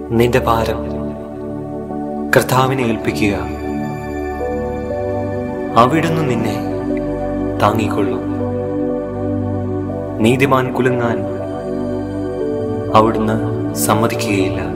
നിന്റെ ഭാരം കർത്താവിനെ ഏൽപ്പിക്കുക. അവിടുന്ന് നിന്നെ താങ്ങിക്കൊള്ളും. നീതിമാൻ കുലുങ്ങാൻ അവിടുന്ന് സമ്മതിക്കുകയില്ല.